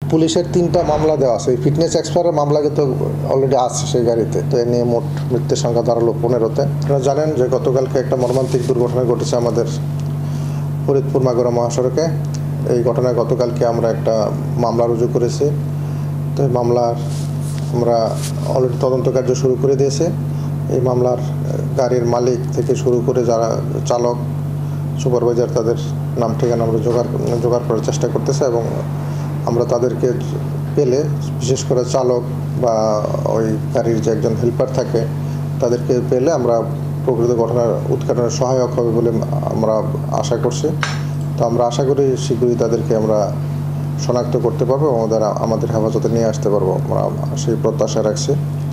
পুলিশের 3টা মামলা দেওয়া আছে। এই ফিটনেস এক্সপায়ারের মামলা কিন্তু অলরেডি আছে সেই গাড়িতে। তো এ নিয়ে মোট মৃত্যুর সংখ্যা দাঁড়ালো 15-তে। আপনারা জানেন যে গতকালকে একটা মর্মান্তিক দুর্ঘটনা ঘটেছে আমাদের ফরিদপুর মাগুরা মহাসড়কে। এই ঘটনায় গতকালকে আমরা একটা মামলা রুজু করেছি। তো এই মামলার আমরা অলরেডি তদন্ত কার্য শুরু করে দিয়েছি। এই মামলার গাড়ির মালিক থেকে শুরু করে যারা চালক, সুপারভাইজার, তাদের নাম ঠিকানা আমরা জোগাড় করার চেষ্টা করতেছে এবং আমরা তাদেরকে পেলে, বিশেষ করে চালক বা ওই গাড়ির যে একজন হেল্পার থাকে, তাদেরকে পেলে আমরা প্রকৃত ঘটনার উৎঘাটনের সহায়ক হবে বলে আমরা আশা করছি। তো আমরা আশা করি শীঘ্রই তাদেরকে আমরা শনাক্ত করতে পারবো এবং আমাদের হেফাজতে নিয়ে আসতে পারবো, আমরা সেই প্রত্যাশা রাখছি।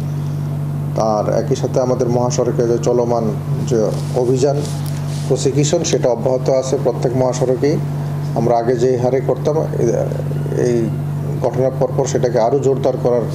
আর একই সাথে আমাদের মহাসড়কে যে চলমান যে অভিযান প্রসিকিউশন, সেটা অব্যাহত আছে প্রত্যেক মহাসড়কেই। আমরা আগে যে হারে করতাম, এই ঘটনার পরপর সেটাকে আরও জোরদার করার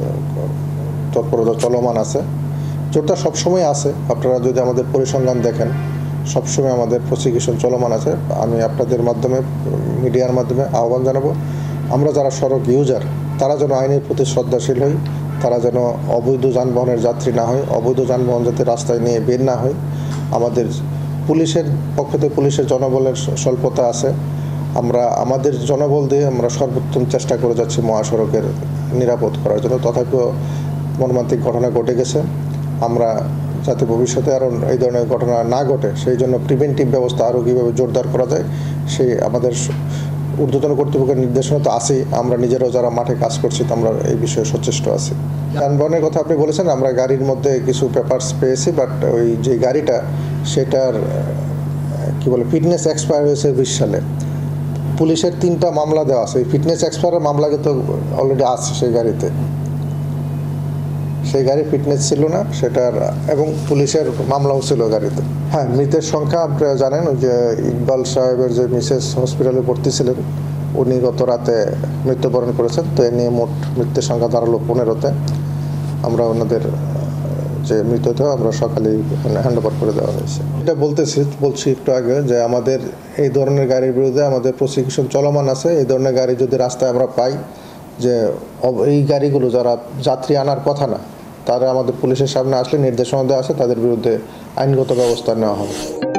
তৎপরতা চলমান আছে। জোরদার সবসময় আছে। আপনারা যদি আমাদের পরিসংখ্যান দেখেন, সবসময় আমাদের প্রসিকিউশন চলমান আছে। আমি আপনাদের মাধ্যমে, মিডিয়ার মাধ্যমে আহ্বান জানাবো, আমরা যারা সড়ক ইউজার, তারা যেন আইনের প্রতি শ্রদ্ধাশীল হই, তারা যেন অবৈধ যানবাহনের যাত্রী না হয়, অবৈধ যানবাহন যাতে রাস্তায় নিয়ে বের না হয়। আমাদের পুলিশের পক্ষ থেকে, পুলিশের জনবলের স্বল্পতা আছে। আমরা আমাদের জনবল দিয়ে আমরা সর্বোত্তম চেষ্টা করে যাচ্ছি মহাসড়কের নিরাপদ করার জন্য। তথাপিও মর্মান্তিক ঘটনা ঘটে গেছে। আমরা যাতে ভবিষ্যতে আরও এই ধরনের ঘটনা না ঘটে, সেই জন্য প্রিভেন্টিভ ব্যবস্থা আরও কীভাবে জোরদার করা যায়, সেই আমাদের ঊর্ধ্বতন কর্তৃপক্ষের নির্দেশনা তো আছেই। আমরা নিজেরাও যারা মাঠে কাজ করছি, আমরা এই বিষয়ে সচেষ্ট আছি। যানবাহনের কথা আপনি বলেছেন, আমরা গাড়ির মধ্যে কিছু পেপারস পেয়েছি, বাট ওই যে গাড়িটা, সেটার কী বলে, ফিটনেস এক্সপায়ার হয়েছে 20 সালে। পুলিশের 3টা মামলা দেওয়া আছে। এই ফিটনেস এক্সপায়ারের মামলা কিন্তু অলরেডি আছে সেই গাড়িতে। সেই গাড়ি ফিটনেস ছিল না সেটার, এবং পুলিশের মামলাও ছিল গাড়িতে। হ্যাঁ, মৃতের সংখ্যা আপনারা জানেন, যে ইকবাল সাহেবের যে মিসেস হসপিটালে ভর্তি ছিলেন, উনি গত রাতে মৃত্যুবরণ করেছেন। তো এ নিয়ে মোট মৃত্যুর সংখ্যা দাঁড়ালো 15-তে। আমরা ওনাদের যে মৃতদেহ আমরা সকালেই হ্যান্ড ওভার করে দেওয়া হয়েছে। এটা বলছি একটু আগে, যে আমাদের এই ধরনের গাড়ির বিরুদ্ধে আমাদের প্রসিকিউশন চলমান আছে। এই ধরনের গাড়ি যদি রাস্তায় আমরা পাই, যে এই গাড়িগুলো যারা যাত্রী আনার কথা না, তারা আমাদের পুলিশের সামনে আসলে নির্দেশনা দেওয়া আছে, তাদের বিরুদ্ধে আইনগত ব্যবস্থা নেওয়া হবে।